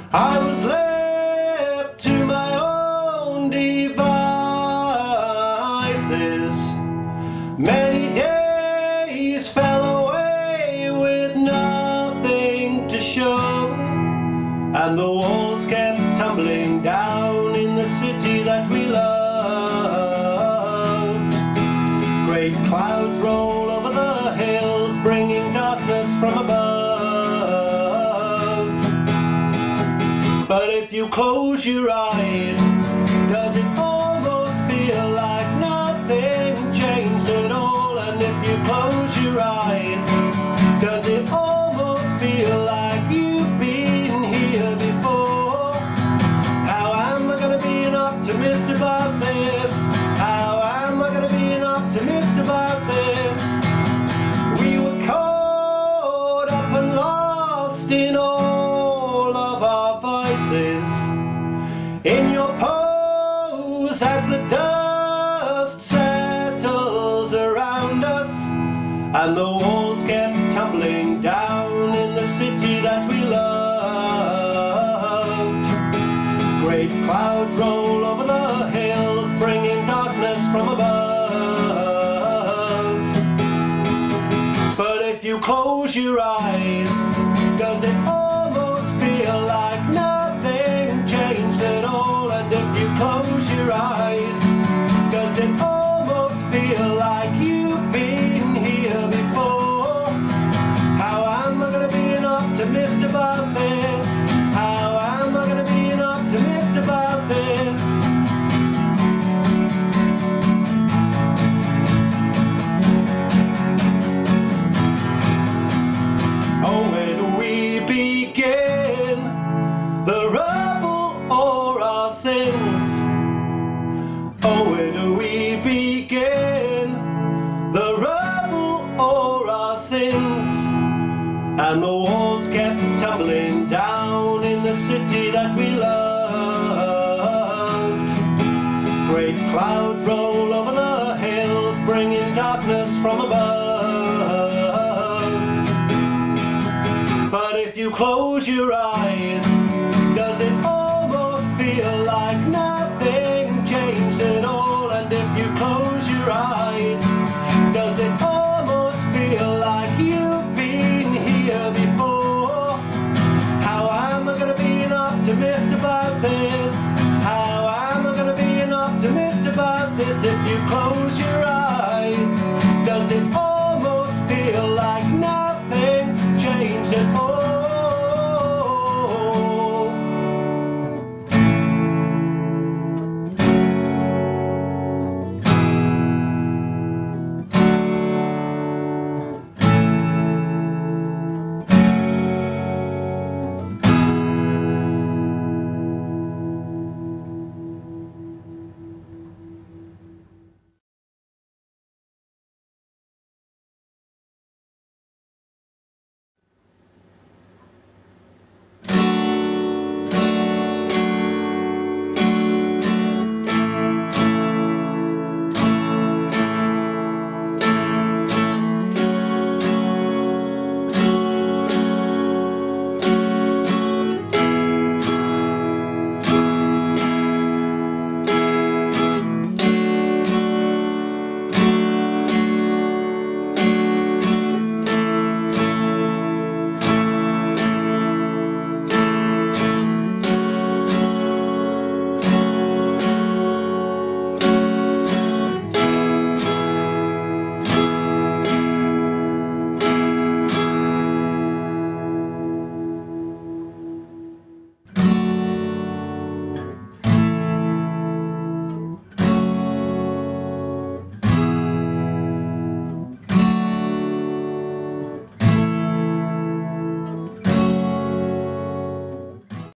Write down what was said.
I was left to my own devices. Many days fell away with nothing to show, and the walls kept tumbling down in the city that we loved. Great clouds roll over the hills, bringing darkness from above. But if you close your eyes, does it almost feel like nothing changed at all? And if you close your eyes, does it almost feel like you've been here before? How am I gonna be an optimist about this? How am I gonna be an optimist about this? We were caught up and lost in all of our vices. In your pose as the dust settles around us, and the walls kept tumbling down in the city that we loved. Great clouds roll over the hills, bringing darkness from above. But if you close your eyes, does it almost feel like nothing changed at all? And if you close your eyes, does it almost feel like you've been here before? How am I gonna be an optimist about this? How am I gonna be an optimist about this? Oh, where do we begin? The rubble or our sins? Oh, where do we begin? The rubble or our sins? And the walls kept tumbling down in the city that we loved. Great clouds roll over the hills, bringing darkness from above. But if you close your eyes, does it almost feel like nothing changed at all? And if you close your eyes, does it almost feel like you've been here before? How am I gonna be an optimist about this? How am I gonna be an optimist about this if you close your